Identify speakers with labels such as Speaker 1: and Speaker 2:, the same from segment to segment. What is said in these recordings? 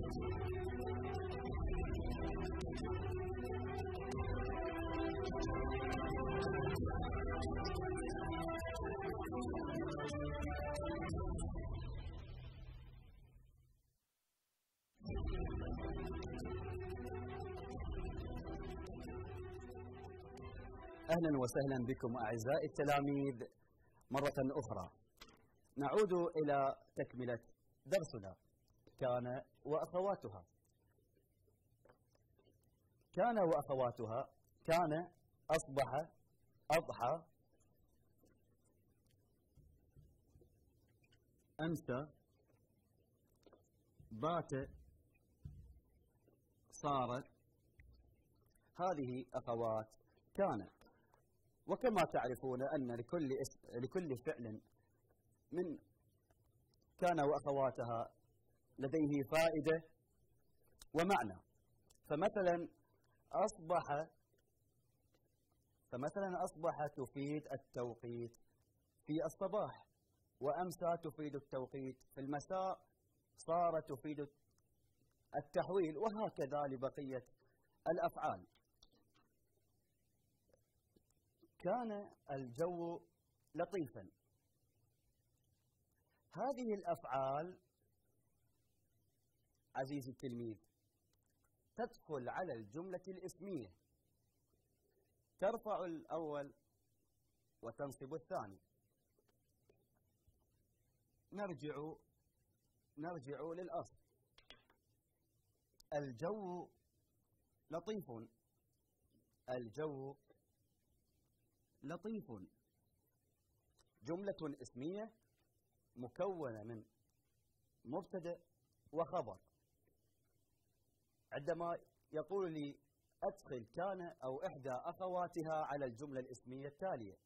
Speaker 1: أهلا وسهلا بكم أعزائي التلاميذ مرة أخرى. نعود إلى تكملة درسنا كان وأخواتها. كان وأخواتها: كان، أصبح، أضحى، أمسى، بات، صارت. هذه أخوات كان. وكما تعرفون أن لكل فعل من كان وأخواتها لديه فائدة ومعنى. فمثلا أصبح تفيد التوقيت في الصباح، وأمسى تفيد التوقيت في المساء، صار تفيد التحويل، وهكذا لبقية الأفعال. كان الجو لطيفا. هذه الأفعال عزيزي التلميذ تدخل على الجملة الاسمية، ترفع الأول وتنصب الثاني. نرجع للأصل. الجو لطيف. الجو لطيف جملة اسمية مكونة من مبتدأ وخبر. عندما يقول لي أدخل كان أو إحدى أخواتها على الجملة الاسمية التالية،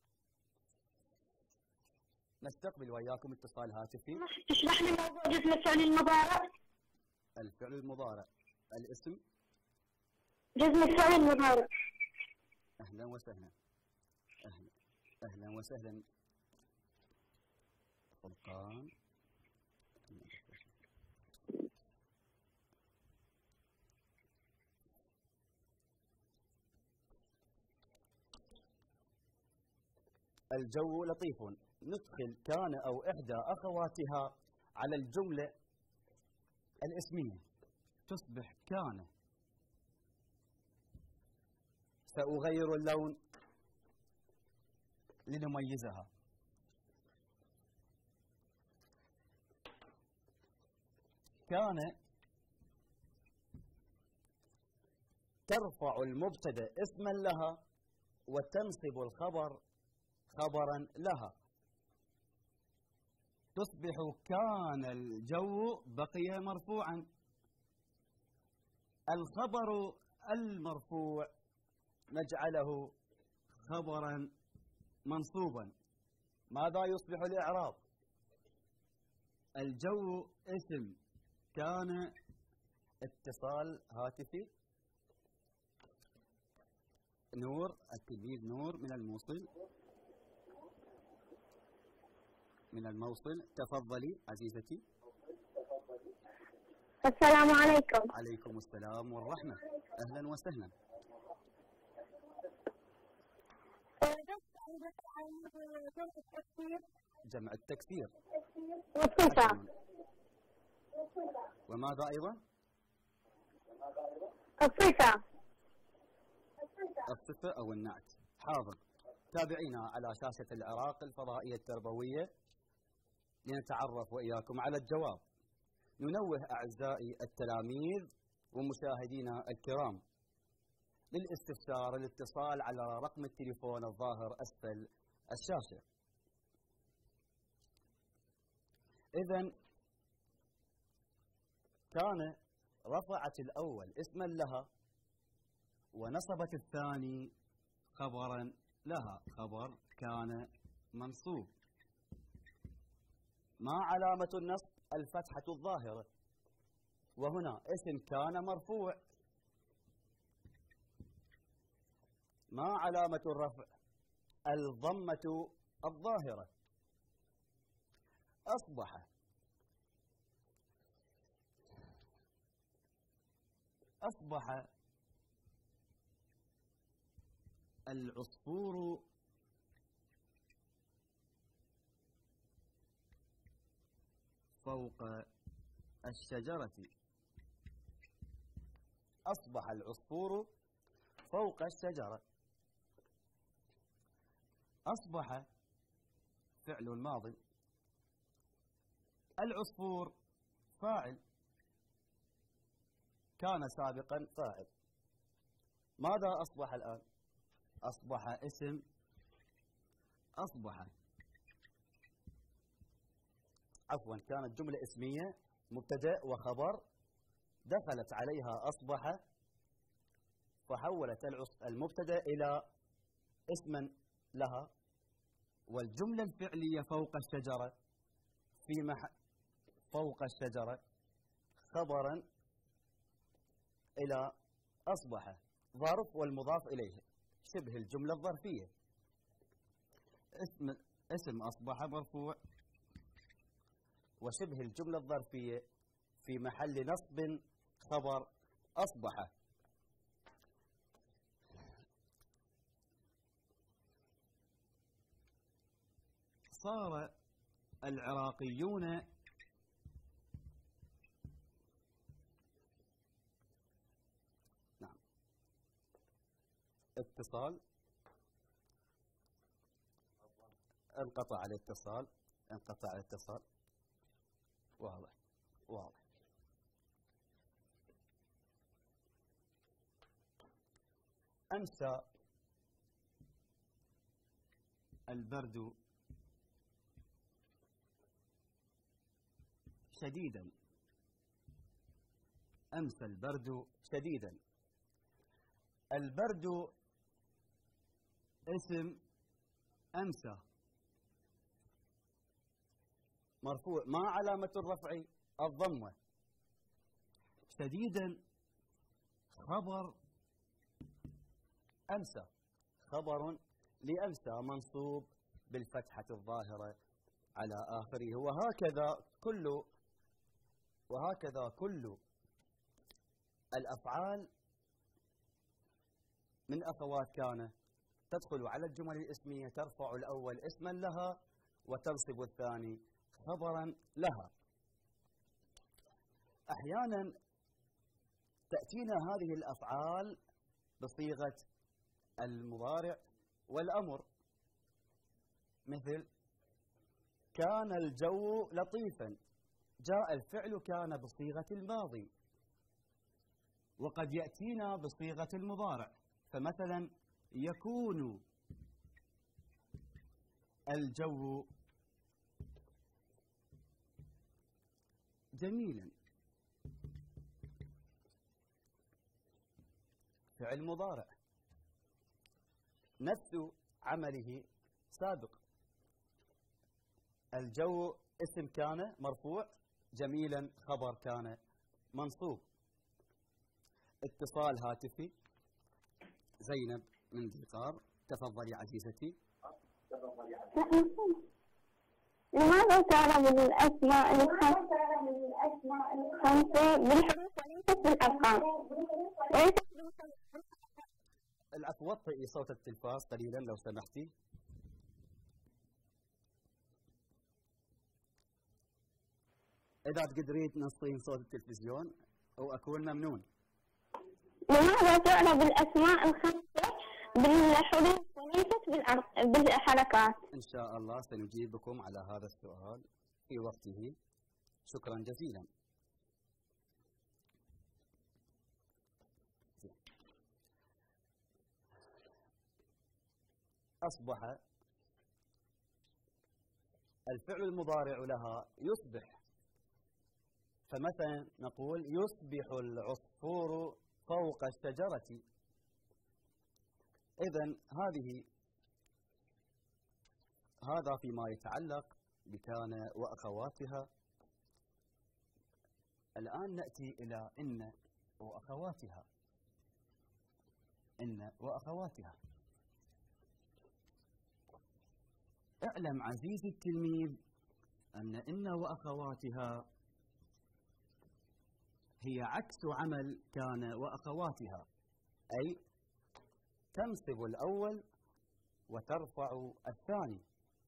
Speaker 1: نستقبل وإياكم اتصال هاتفي.
Speaker 2: تشرح لي موضوع جسم الفعل المضارع.
Speaker 1: الفعل المضارع، الاسم
Speaker 2: جسم الفعل المضارع.
Speaker 1: أهلا وسهلا. أهلا وسهلا فرقان. الجو لطيف. ندخل كان أو إحدى أخواتها على الجملة الاسمية، تصبح كان. سأغير اللون لنميزها. كان ترفع المبتدأ اسما لها وتنصب الخبر خبرا لها. تصبح كان الجو بقي مرفوعا. الخبر المرفوع نجعله خبرا منصوبا. ماذا يصبح الإعراب؟ الجو اسم، كان اتصال هاتفي. نور، التلميذ نور من الموصل. تفضلي عزيزتي.
Speaker 2: السلام عليكم.
Speaker 1: عليكم السلام والرحمة. أهلا وسهلا. جمع التكسير
Speaker 2: والصفة.
Speaker 1: وماذا أيضا؟ الصفة أو النعت. حاضر. تابعينا على شاشة العراق الفضائية التربوية لنتعرف وإياكم على الجواب. ننوه أعزائي التلاميذ ومشاهدينا الكرام للاستفسار الاتصال على رقم التليفون الظاهر أسفل الشاشة. إذن كان رفعت الأول اسما لها ونصبت الثاني خبرا لها. خبر كان منصوب. ما علامة النصب؟ الفتحة الظاهرة. وهنا اسم كان مرفوع. ما علامة الرفع؟ الضمة الظاهرة. أصبح أصبح العصفور فوق الشجرة. أصبح العصفور فوق الشجرة. أصبح فعل ماض، العصفور فاعل، كان سابقا فاعل. ماذا أصبح الآن؟ أصبح اسم. كانت جملة اسمية مبتدأ وخبر، دخلت عليها أصبح فحولت المبتدأ إلى اسما لها، والجملة الفعلية فوق الشجرة فوق الشجرة خبرا إلى أصبح، ظرف والمضاف إليه، شبه الجملة الظرفية. اسم أصبح مرفوع، وشبه الجملة الظرفية في محل نصب خبر أصبح. صار العراقيون نعم اتصال، انقطع الاتصال. واضح. أمسى البرد شديدا. أمسى البرد شديدا. البرد اسم أمسى مرفوع، ما علامة الرفع؟ الضمة. شديدا خبر أمسى، خبر لأمسى منصوب بالفتحة الظاهرة على آخره. وهكذا كل الأفعال من أخوات كان تدخل على الجمل الاسمية، ترفع الأول اسما لها وتنصب الثاني خبرا لها. أحيانا تأتينا هذه الأفعال بصيغة المضارع والأمر، مثل كان الجو لطيفا، جاء الفعل كان بصيغة الماضي، وقد يأتينا بصيغة المضارع، فمثلا يكون الجو جميلا، فعل مضارع نفس عمله سابق. الجو اسم كان مرفوع، جميلا خبر كان منصوب. اتصال هاتفي. زينب من ذقار، تفضلي عزيزتي.
Speaker 2: لماذا تعرض الأسماء الخمسة بالحروف وليست بالأرقام؟
Speaker 1: العفو، وطئي صوت التلفاز قليلا لو سمحتي. إذا تقدرين تنصين صوت التلفزيون وأكون ممنون.
Speaker 2: لماذا تعرض الأسماء الخمسة بالحروف وليست بالحركات؟
Speaker 1: إن شاء الله سنجيبكم على هذا السؤال في وقته. شكرا جزيلا. أصبح الفعل المضارع لها يصبح، فمثلا نقول يصبح العصفور فوق الشجرة. إذن هذا فيما يتعلق بكان وأخواتها. الآن نأتي إلى إن وأخواتها. إن وأخواتها. اعلم عزيزي التلميذ أن وأخواتها هي عكس عمل كان وأخواتها، أي تنصب الأول وترفع الثاني.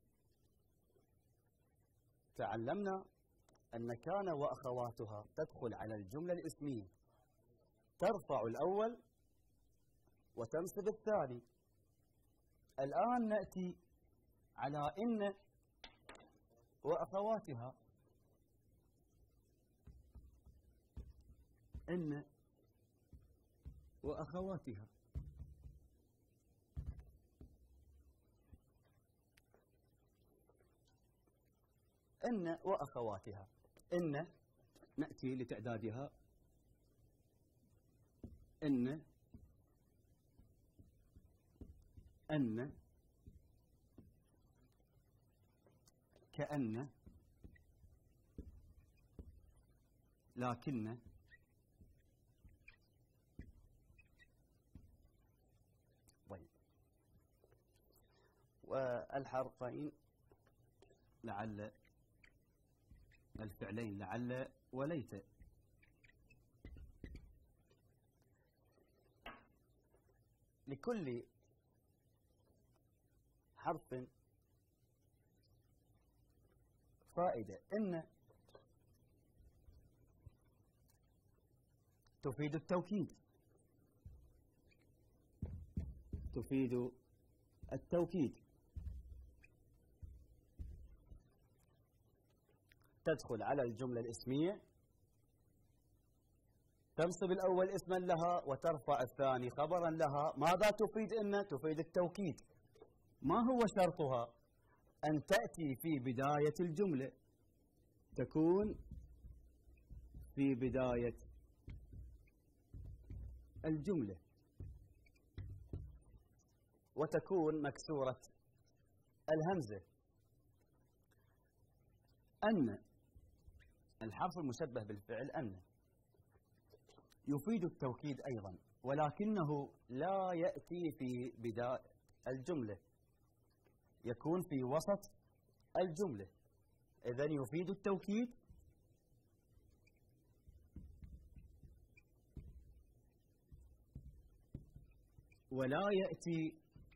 Speaker 1: تعلمنا أن كان وأخواتها تدخل على الجملة الاسمية، ترفع الأول وتنصب الثاني. الآن نأتي على إن وأخواتها. إن وأخواتها إن وأخواتها. إن نأتي لتعدادها. إن كأن لكن طيب. والحرفين لعل، الفعلين لعل وليت. لكل حرف فائدة. إن تفيد التوكيد، تفيد التوكيد. تدخل على الجملة الاسمية، تنصب الأول اسما لها وترفع الثاني خبرا لها. ماذا تفيد إن؟ تفيد التوكيد. ما هو شرطها؟ أن تأتي في بداية الجملة، تكون في بداية الجملة، وتكون مكسورة الهمزة. أن الحرف المشبه بالفعل أن يفيد التوكيد أيضا، ولكنه لا يأتي في بداية الجملة، يكون في وسط الجملة. إذن يفيد التوكيد ولا يأتي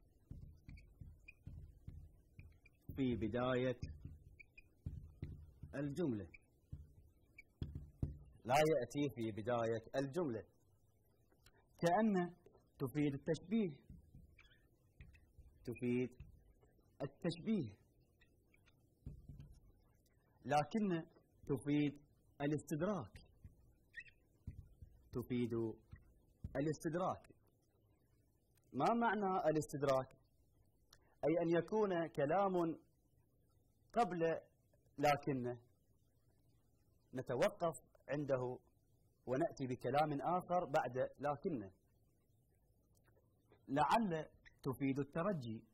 Speaker 1: في بداية الجملة، لا يأتي في بداية الجملة. كأن تفيد التشبيه، تفيد التشبيه، لكن تفيد الاستدراك، تفيد الاستدراك. ما معنى الاستدراك؟ أي أن يكون كلام قبل لكن نتوقف عنده ونأتي بكلام آخر بعد لكن. لعل تفيد الترجي،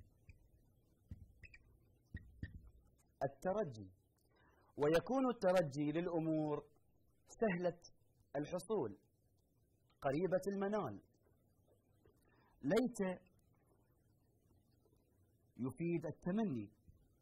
Speaker 1: الترجي، ويكون الترجي للأمور سهلة الحصول قريبة المنال. ليت يفيد التمني،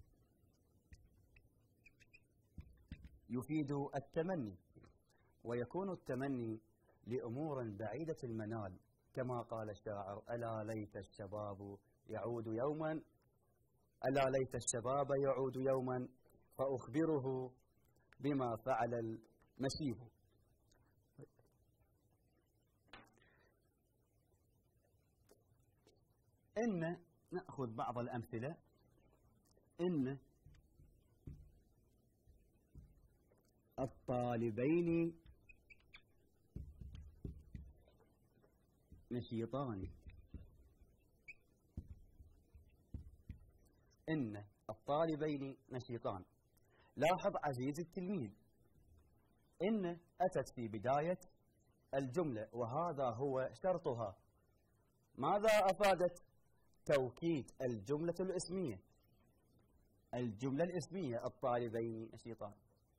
Speaker 1: يفيد التمني، ويكون التمني لأمور بعيدة المنال، كما قال الشاعر: ألا ليت الشباب يعود يوما، ألا ليت الشباب يعود يوما فأخبره بما فعل المشيب. إن نأخذ بعض الأمثلة. إن الطالبين نشيطان. إن الطالبين نشيطان. لاحظ عزيزي التلميذ، إن أتت في بداية الجملة وهذا هو شرطها. ماذا أفادت؟ توكيد الجملة الاسمية. الجملة الاسمية الطالبين نشيطان.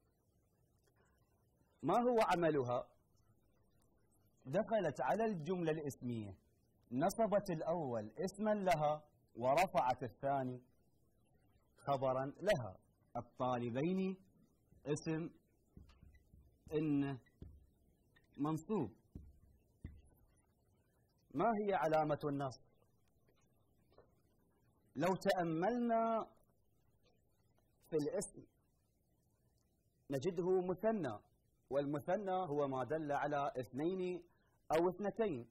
Speaker 1: ما هو عملها؟ دخلت على الجملة الاسمية، نصبت الأول اسما لها ورفعت الثاني خبرا لها. الطالبين اسم، إن منصوب. ما هي علامة النصب؟ لو تأملنا في الاسم نجده مثنى، والمثنى هو ما دل على اثنين أو اثنتين،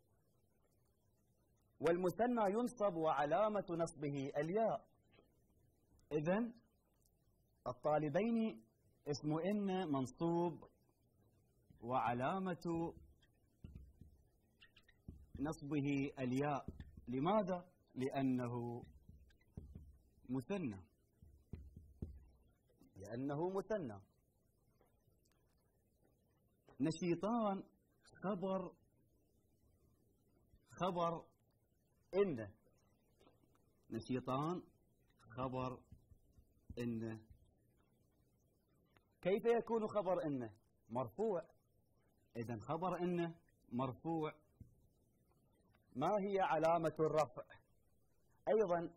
Speaker 1: والمثنى ينصب وعلامة نصبه الياء. إذن الطالبين اسم إن منصوب وعلامة نصبه الياء. لماذا؟ لأنه مثنى. لأنه مثنى. نشيطان خبر إن. نشيطان خبر إن. كيف يكون خبر إن؟ مرفوع. إذن خبر إن مرفوع. ما هي علامة الرفع؟ أيضا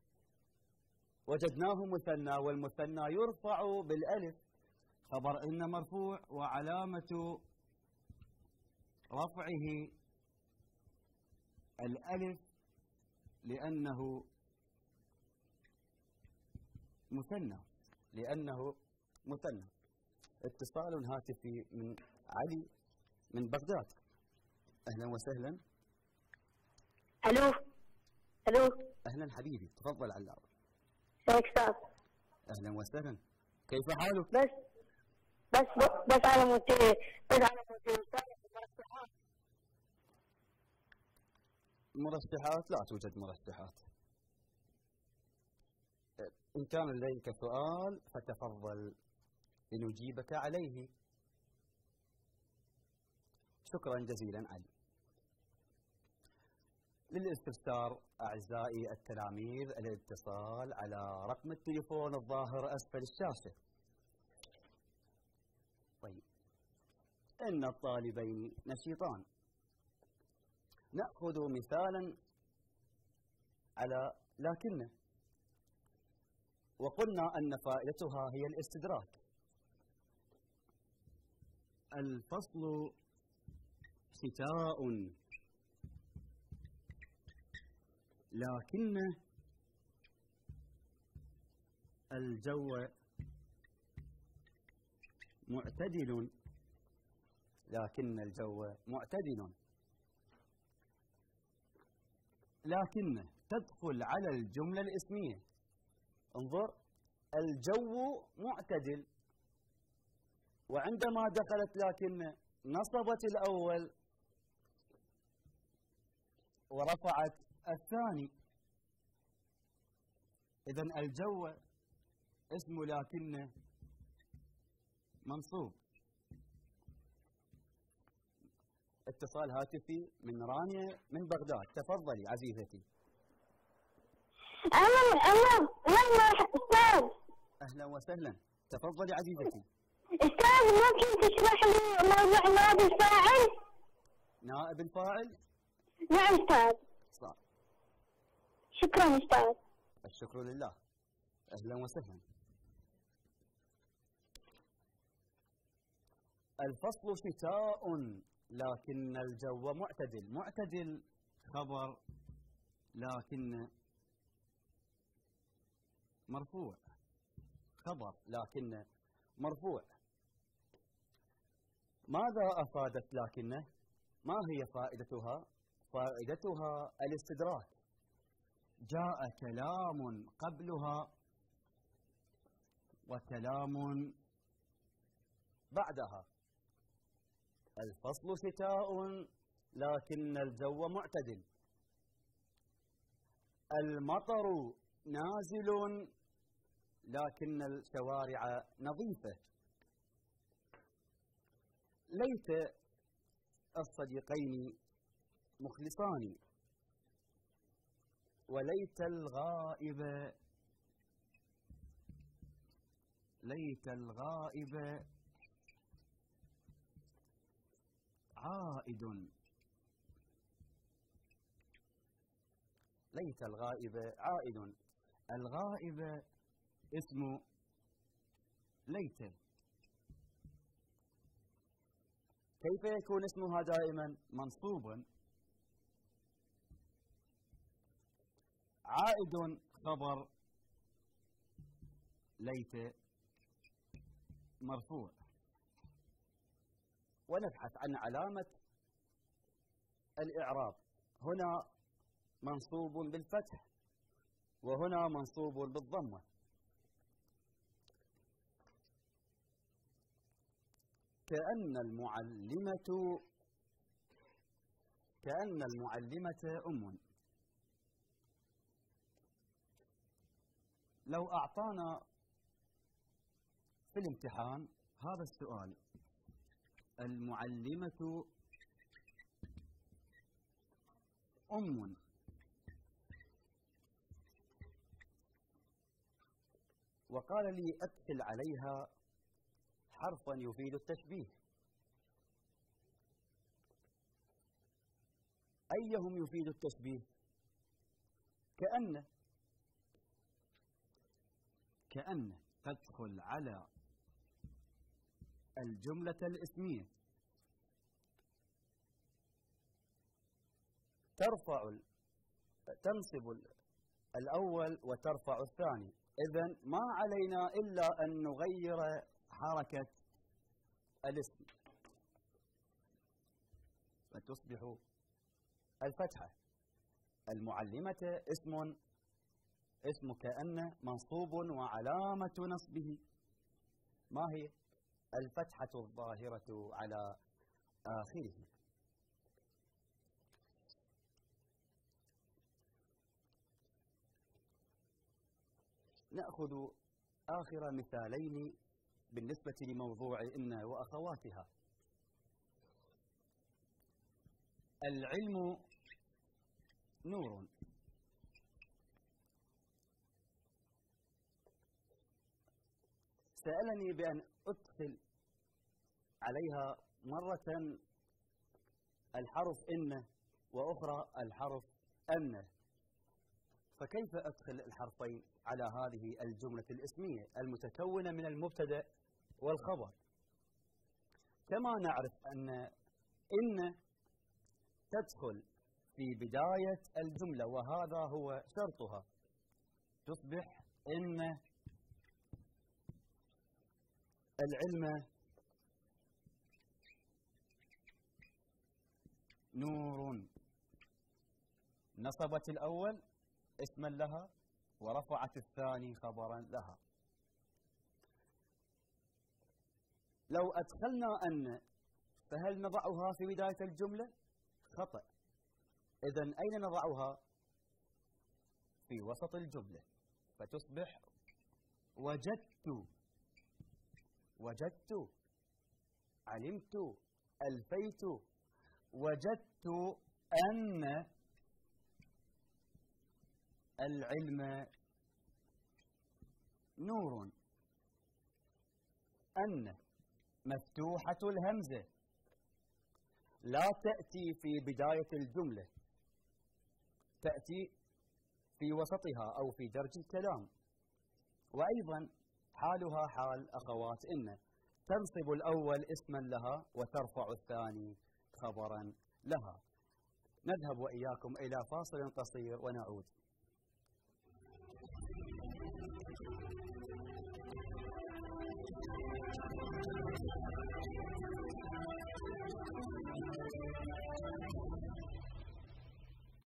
Speaker 1: وجدناه مثنى، والمثنى يرفع بالألف. خبر إن مرفوع وعلامة رفعه الألف لأنه مثنى. لأنه مثنى. اتصال هاتفي من علي من بغداد. أهلا وسهلا.
Speaker 2: الو.
Speaker 1: أهلا حبيبي، تفضل علاء.
Speaker 2: شلونك استاذ؟
Speaker 1: أهلا وسهلا. كيف حالك؟
Speaker 2: بس على مود
Speaker 1: مرشحات؟ لا توجد مرشحات. إن كان لديك سؤال فتفضل لنجيبك عليه. شكرا جزيلا علي. للاستفسار أعزائي التلاميذ الاتصال على رقم التليفون الظاهر أسفل الشاشة. طيب، إن الطالبين نشيطان. نأخذ مثالا على لكن، وقلنا أن فائدتها هي الاستدراك. الفصل شتاء لكن الجو معتدل. لكن الجو معتدل. لكن تدخل على الجملة الاسمية. انظر، الجو معتدل، وعندما دخلت لكن نصبت الأول ورفعت الثاني. إذن الجو اسم لكن منصوب. اتصال هاتفي من رانيا من بغداد. تفضلي عزيزتي.
Speaker 2: أنا أستاذ.
Speaker 1: أهلا وسهلا. تفضلي عزيزتي.
Speaker 2: أستاذ ممكن تشرح لي موضوع نائب الفاعل؟
Speaker 1: نائب الفاعل؟
Speaker 2: نعم أستاذ.
Speaker 1: صح.
Speaker 2: شكرا أستاذ.
Speaker 1: الشكر لله. أهلا وسهلا. الفصل شتاء لكن الجو معتدل. معتدل خبر لكن مرفوع. خبر لكن مرفوع. ماذا أفادت لكنه؟ ما هي فائدتها؟ فائدتها الاستدراك. جاء كلام قبلها وكلام بعدها. الفصل شتاء لكن الجو معتدل. المطر نازل لكن الشوارع نظيفة. ليت الصديقين مخلصان، وليت الغائب عائد. ليت الغائب عائد. الغائب اسم ليت. كيف يكون اسمها دائما منصوبا؟ عائد خبر ليت مرفوع، ونبحث عن علامة الإعراب. هنا منصوب بالفتح وهنا منصوب بالضمة. كأن المعلمة أم. لو أعطانا في الامتحان هذا السؤال: المعلمة أم، وقال لي أدخل عليها حرفا يفيد التشبيه، أيهم يفيد التشبيه؟ كأن تدخل على الجملة الاسمية تنصب الأول وترفع الثاني. إذن ما علينا إلا أن نغير حركة الاسم فتصبح الفتحة. المعلمة اسم كأن منصوب وعلامة نصبه ما هي؟ الفتحة الظاهرة على آخره. نأخذ آخر مثالين بالنسبة لموضوع إن وأخواتها. العلم نور. سألني بأن أدخل عليها مرة الحرف إن وأخرى الحرف أن، فكيف أدخل الحرفين على هذه الجملة الاسمية المتكونة من المبتدأ والخبر؟ كما نعرف إن تدخل في بداية الجملة وهذا هو شرطها، تصبح إن العلم نور. نصبت الأول اسما لها ورفعت الثاني خبرا لها. لو أدخلنا أن فهل نضعها في بداية الجملة؟ خطأ. إذن أين نضعها؟ في وسط الجملة، فتصبح وجدت، علمت، ألفيت، وجدت أن العلم نور. أن مفتوحة الهمزة لا تأتي في بداية الجملة، تأتي في وسطها أو في درج الكلام. وأيضا حالها حال أخوات إن، تنصب الأول اسما لها وترفع الثاني خبرا لها. نذهب وإياكم إلى فاصل قصير ونعود.